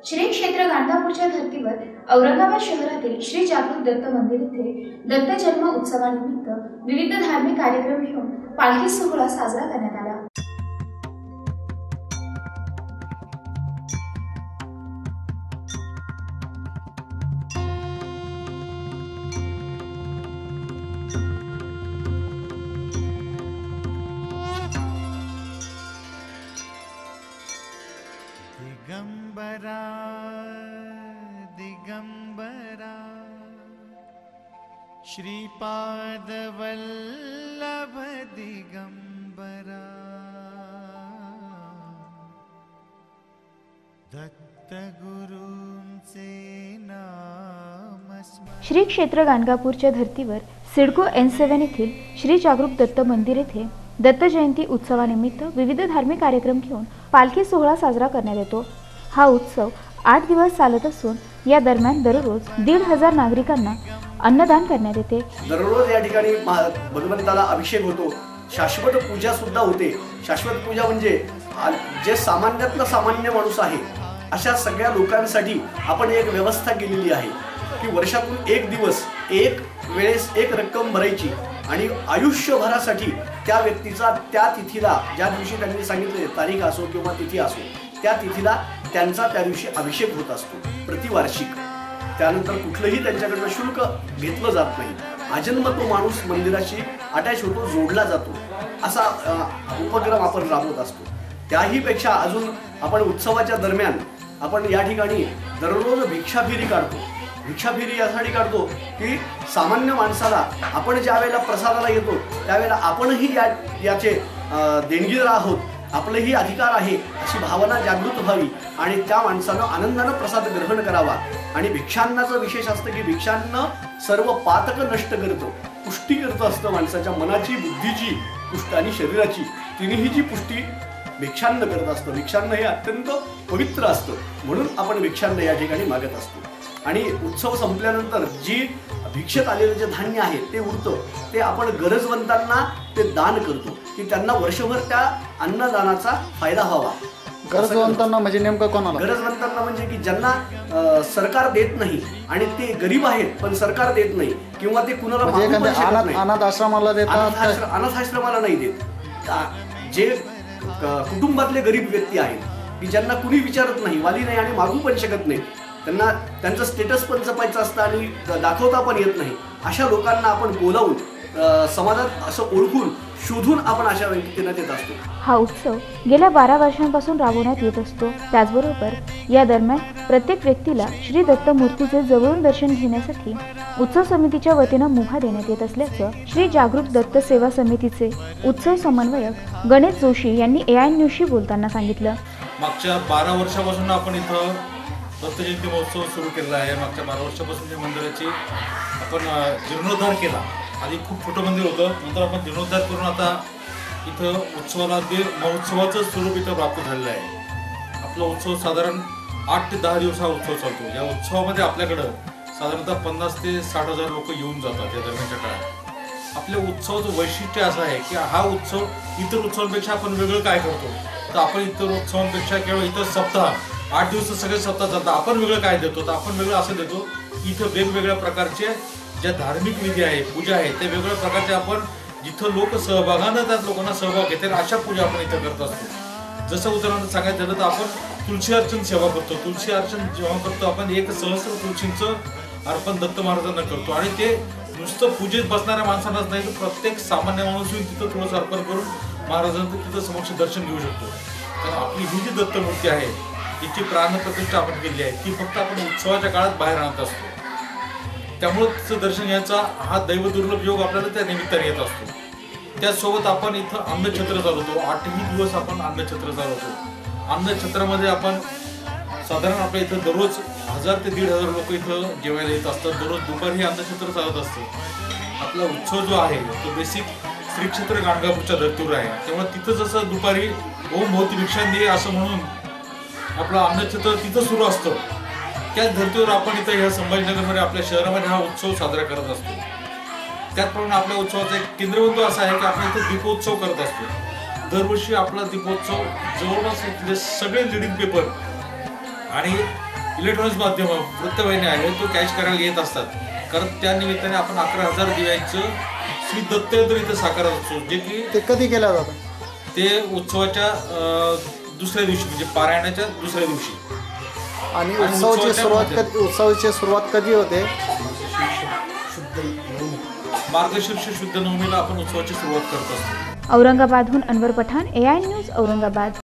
श्री क्षेत्र गाणगापूरच्या धर्तीवर औरंगाबाद शहरातील श्री जागृत दत्त मंदिर येथे दत्त जन्म उत्सवानिमित्त विविध धार्मिक कार्यक्रम घेऊन पालखी सोहळा साजरा करण्यात आला। दिगंबरा दिगंबरा श्रीपाद वल्लभ दिगंबरा दत्त गुरूंचे नाम स्मरण। श्री क्षेत्र गाणगापूरच्या धर्तीवर सिडको N7 येथील श्री जागृत दत्त मंदिर येथे दत्त जयंती उत्सवानिमित्त विविध धार्मिक कार्यक्रम घेऊन पालखी सोहळा साजरा करण्यात येतो। हा उत्सव 8 दिवस चालत असून या दरम्यान दररोज 1,500 नागरिकांना अन्नदान करण्यात येते। दररोज या ठिकाणी भगवंताला अभिषेक होतो, शाश्वत पूजा सुद्धा होते। शाश्वत पूजा म्हणजे जे सामान्यातला सामान्य माणूस आहे अशा सगळ्या लोकांसाठी आपण एक व्यवस्था केलेली आहे की वर्षातून एक दिवस एक वेळेस एक रक्कम भरायची आणि आयुष्यभरासाठी त्या व्यक्तीचा त्या तिथीला ज्या दिवशी त्यांनी सांगितले तारीख असो किंवा तिथी असो त्या तिथीला त्यांचा त्या दिवशी अभिषेक होत असतो प्रतिवार्षिक। त्यानंतर कुठलंही त्यांच्याकडनं शुल्क घेतलं जात नाही। आजन्म तो माणूस मंदिराशी अटॅच होतो, जोडला जातो, असा उपक्रम आपण राबवत असतो। त्याहीपेक्षा अजून आपण उत्सवाच्या दरम्यान आपण या ठिकाणी दररोज भिक्षा फेरी काढतो। भिक्षा फेरी यासाठी काढतो की सामान्य माणसाला आपण ज्या वेळेला प्रसादाला येतो त्यावेळेला आपणही याचे देणगीदार आहोत, आपलेही अधिकार आहे अशी भावना जागृत व्हावी आणि त्या माणसानं आनंदानं प्रसाद ग्रहण करावा। आणि भिक्षान्नाचं विशेष असतं की भिक्षान्न सर्व पातक नष्ट करतं, पुष्टी करतं असतं माणसाच्या मनाची, बुद्धीची पुष्टी आणि शरीराची तिन्ही जी पुष्टी भिक्षान्न करत असतं। भिक्षान्न हे अत्यंत पवित्र असतं म्हणून आपण भिक्षान्न या ठिकाणी मागत असतो। आणि उत्सव संपल्यानंतर जी भिक्षेत आलेलं जे धान्य आहे ते उरतं ते आपण गरजवंतांना ते दान करतो की त्यांना वर्षभर त्या अन्नदानाचा फायदा व्हावा। गरजवंतांना म्हणजे नेमकं कोणाला? गरजवंतांना म्हणजे की ज्यांना सरकार देत नाही आणि ते गरीब आहेत पण सरकार देत नाही किंवा ते कुणाला अनाथ आश्रमाला देतात, अनाथ आश्रमाला नाही देत। जे कुटुंबातले गरीब व्यक्ती आहेत की ज्यांना कुणी विचारत नाही, वाली नाही आणि मागू पण शकत नाही, त्यांना त्यांचं स्टेटस पण जपायचं असतं आणि दाखवता पण येत नाही, अशा लोकांना आपण बोलावून समाजात असं ओळखून शोधून आपण अशा व्यक्तींना देत असतो। हा उत्सव गेल्या 12 वर्षांपासून राबवण्यात येत असतो। त्याचबरोबर या दरम्यान प्रत्येक व्यक्तीला श्री दत्त मूर्तीचे जवळून दर्शन घेण्यासाठी उत्सव समितीच्या वतीनं मुभा देण्यात येत असल्याचं श्री जागृत दत्त सेवा समितीचे उत्सव समन्वयक गणेश जोशी यांनी AI न्यूजशी बोलताना सांगितलं। मागच्या 12 वर्षापासून आपण इथं दत्त जयंती महोत्सव सुरू केलेला आहे। मागच्या 12 वर्षापासून या मंदिराची आपण जीर्णोद्धार केला। आधी खूप छोटं मंदिर होतं, नंतर आपण जीर्णोद्धार करून आता इथं उत्सवाला ते महोत्सवाचं स्वरूप इथं प्राप्त झालेलं आहे। आपला उत्सव साधारण 8 ते 10 दिवस हा उत्सव चालतो। या उत्सवामध्ये आपल्याकडं साधारणतः 50 ते 60,000 लोक येऊन जातात या दरम्यानच्या काळात। आपल्या उत्सवाचं वैशिष्ट्य असं आहे की हा उत्सव इतर उत्सवांपेक्षा आपण वेगळं काय करतो तर आपण इतर उत्सवांपेक्षा केवळ इतर सप्ताह 8 दिवस सगळे सप्ताह चालतात, आपण वेगळं काय देतो तर आपण वेगळं असं देतो की इथं वेगवेगळ्या प्रकारचे ज्या धार्मिक विधी आहे, पूजा आहे, त्या वेगवेगळ्या प्रकारचे आपण जिथं लोक सहभागानं त्यात लोकांना सहभाग घेतात अशा पूजा आपण इथं करत असतो। जसं उदाहरण सांगायचं झालं तर आपण तुळशी अर्चन सेवा करतो। तुळशी अर्चन जेव्हा करतो आपण 1 सहस्र तुळशींचं अर्पण दत्त महाराजांना करतो आणि ते नुसतं पूजेत बसणाऱ्या माणसांनाच नाही तर प्रत्येक सामान्य माणूस येऊन तिथं थोडंसं अर्पण करून महाराजांचं तिथं समक्ष दर्शन घेऊ शकतो। कारण आपली ही जी दत्त मूर्ती आहे तिची प्राणप्रतिष्ठा आपण केली आहे ती फक्त आपण उत्सवाच्या काळात बाहेर आणत असतो। त्यामुळे तिचं दर्शन याचा हा दैव दुर्लभ योग आपल्याला त्या निमित्ताने येत असतो। त्याचसोबत आपण इथं अन्नछत्र चालवतो। 8ही दिवस आपण अन्नछत्र चालवतो। अन्नछत्रामध्ये आपण साधारण आपल्या इथं दररोज 1000 ते 1,500 लोक इथं जेवायला येत असतात। दररोज दुपारी अन्नछत्र चालत असतं। आपला उत्सव जो आहे तो बेसिक श्री क्षेत्र गाणगापूरच्या धर्तीवर आहे, त्यामुळे तिथं जसं दुपारी ओम भोवती भिक्षांनी असं म्हणून आपलं अन्नछत्र तिथं सुरू असतं, त्याच धर्तीवर आपण इथं ह्या संभाजीनगरमध्ये आपल्या शहरामध्ये हा उत्सव साजरा करत असतो। त्याचप्रमाणे आपल्या उत्सवाचा एक केंद्रबिंदू असा आहे की आपण इथे दीपोत्सव करत असतो। दरवर्षी आपला दीपोत्सव जवळपास सगळे लिडिंग पेपर आणि इलेक्ट्रॉनिक्स माध्यम वृत्तवाहिनी आहे तो कॅच करायला येत असतात. कारण त्या निमित्ताने आपण 11,000 दिव्यांचं श्री दत्तयंत्र इथं साकार असतो, जे की ते कधी केलं जातं? ते उत्सवाच्या दुसऱ्या दिवशी म्हणजे पारायणाच्या दुसऱ्या दिवशी. आणि आणि उत्सवाची सुरुवात कधी होते? मार्गशीर्ष शुद्ध नवमीला आपण उत्सवाची सुरुवात करत असतो. औरंगाबादहून अनवर पठाण, AI न्यूज औरंगाबाद.